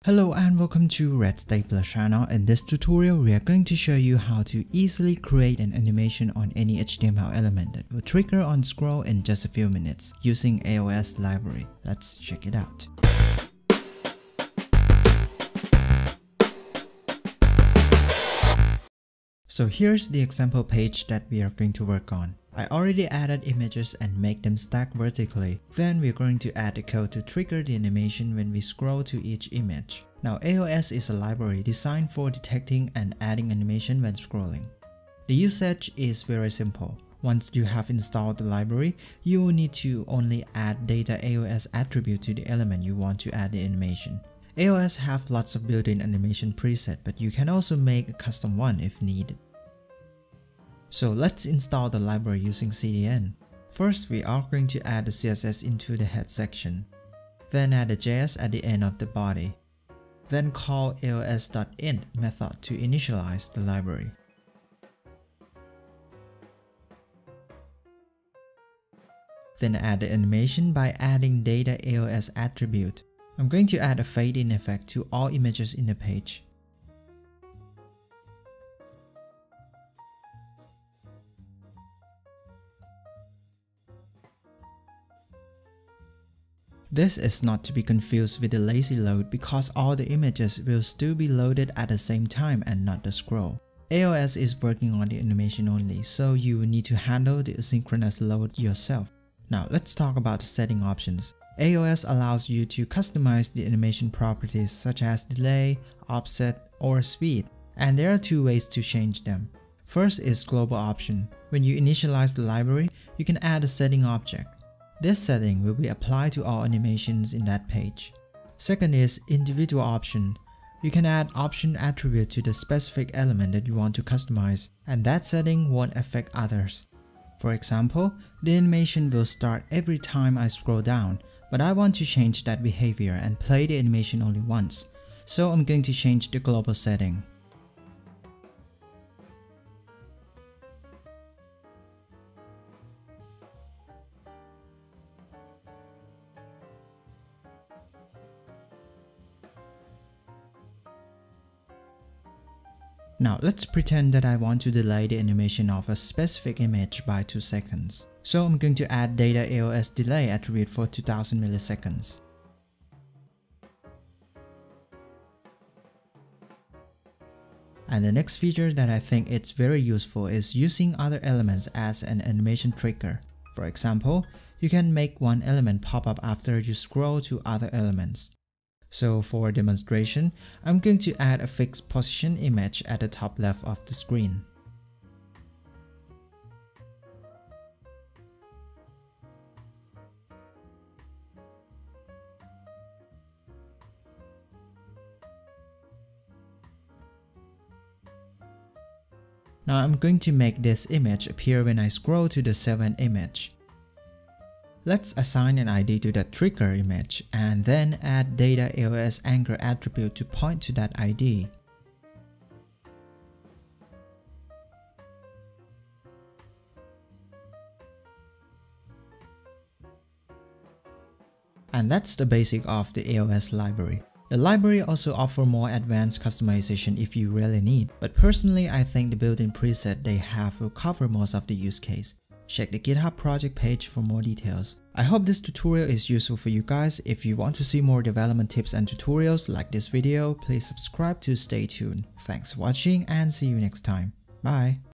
Hello and welcome to Red Stapler channel. In this tutorial, we are going to show you how to easily create an animation on any HTML element that will trigger on scroll in just a few minutes using AOS library. Let's check it out. So here's the example page that we are going to work on. I already added images and make them stack vertically. Then we're going to add the code to trigger the animation when we scroll to each image. Now AOS is a library designed for detecting and adding animation when scrolling. The usage is very simple. Once you have installed the library, you will need to only add data AOS attribute to the element you want to add the animation. AOS have lots of built-in animation preset, but you can also make a custom one if needed. So let's install the library using CDN. First, we are going to add the CSS into the head section. Then add the JS at the end of the body. Then call aos.int method to initialize the library. Then add the animation by adding data AOS attribute. I'm going to add a fade-in effect to all images in the page. This is not to be confused with the lazy load because all the images will still be loaded at the same time and not the scroll. AOS is working on the animation only, so you will need to handle the asynchronous load yourself. Now let's talk about the setting options. AOS allows you to customize the animation properties such as delay, offset, or speed, and there are two ways to change them. First is global option. When you initialize the library, you can add a setting object. This setting will be applied to all animations in that page. Second is individual option. You can add option attribute to the specific element that you want to customize, and that setting won't affect others. For example, the animation will start every time I scroll down, but I want to change that behavior and play the animation only once, so I'm going to change the global setting. Now let's pretend that I want to delay the animation of a specific image by 2 seconds. So I'm going to add data AOS delay attribute for 2000 milliseconds. And the next feature that I think it's very useful is using other elements as an animation trigger. For example, you can make one element pop up after you scroll to other elements. So for demonstration, I'm going to add a fixed position image at the top left of the screen. Now I'm going to make this image appear when I scroll to the 7th image. Let's assign an ID to that trigger image and then add data AOS anchor attribute to point to that ID. And that's the basic of the AOS library. The library also offers more advanced customization if you really need, but personally I think the built-in preset they have will cover most of the use case. Check the GitHub project page for more details. I hope this tutorial is useful for you guys. If you want to see more development tips and tutorials like this video, please subscribe to stay tuned. Thanks for watching and see you next time. Bye!